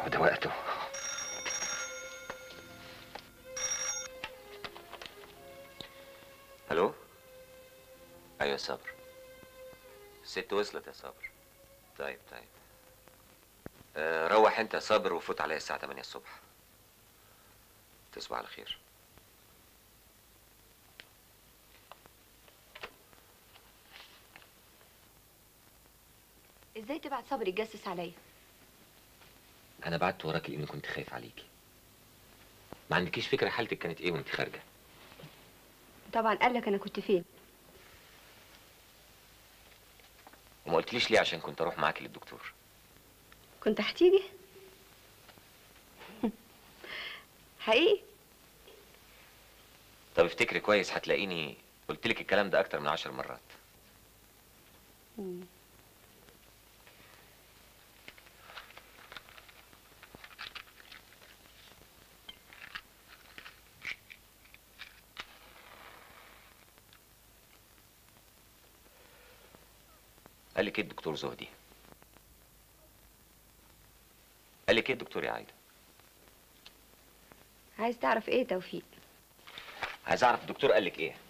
وده وقته. الو. ايوه يا صابر. الست وصلت يا صابر. طيب روح انت يا صابر وفوت عليا الساعه 8 الصبح. تصبح على خير. ازاي تبعت صبري يتجسس عليا؟ انا بعت وراكي لاني كنت خايف عليكي. ما عندكيش فكره حالتك كانت ايه وانت خارجه؟ طبعا قال لك انا كنت فين. وما قلتليش ليه عشان كنت اروح معاكي للدكتور. كنت هتيجي؟ حقيقي؟ طب افتكري كويس هتلاقيني قلتلك الكلام ده اكتر من 10 مرات. قال لك ايه الدكتور زهدي؟ قال لك ايه الدكتور يا عايده؟ عايز تعرف ايه توفيق؟ عايز اعرف الدكتور قال لك ايه.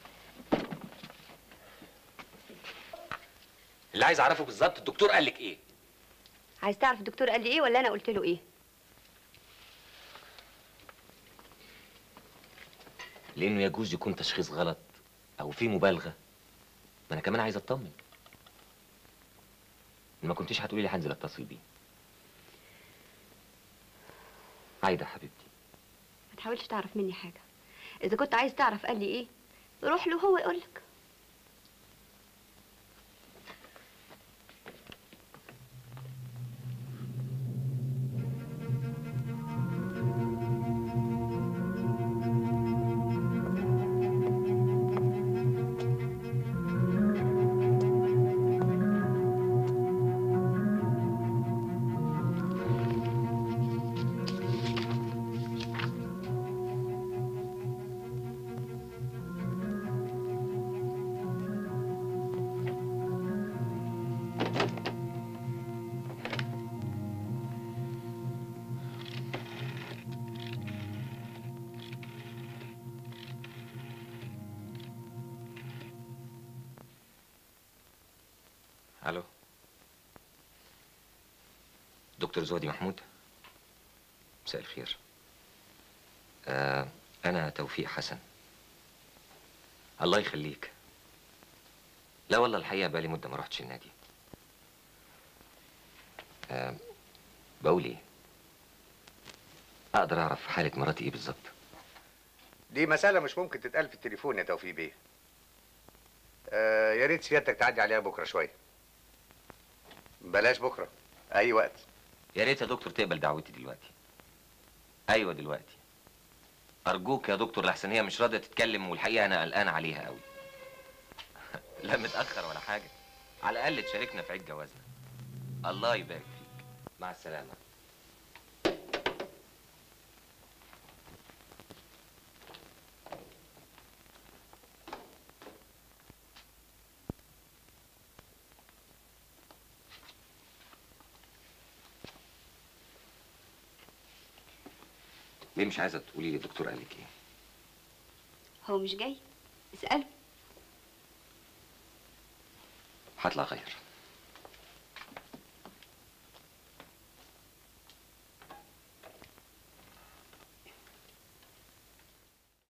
اللي عايز اعرفه بالظبط الدكتور قال لك ايه. عايز تعرف الدكتور قال لي ايه ولا انا قلت له ايه؟ لانه يجوز يكون تشخيص غلط او في مبالغه. ما انا كمان عايز اطمن. ما كنتيش هتقولي لي هنزل اتصل بيه. عايده حبيبتي، ما تحاولش تعرف مني حاجه. اذا كنت عايز تعرف قال لي ايه روح له هو يقول لك. الو. دكتور زهدي محمود. مساء الخير. انا توفيق حسن. الله يخليك. لا والله الحقيقه بقالي مده ما رحتش النادي. بقول ايه، اقدر اعرف حاله مراتي ايه بالظبط؟ دي مسألة مش ممكن تتقال في التليفون يا توفيق بيه. يا ريت سيادتك تعدي عليها بكرة شوية. بلاش بكرة، أي وقت. يا ريت يا دكتور تقبل دعوتي دلوقتي. ايوه دلوقتي. ارجوك يا دكتور لحسن هي مش راضيه تتكلم والحقيقه انا قلقان عليها قوي. لا متاخر ولا حاجه. على الاقل تشاركنا في عيد جوازنا. الله يبارك فيك. مع السلامه. ليه مش عايزه تقولي لي الدكتور قال لك ايه؟ هو مش جاي؟ اسأله. هطلع غير.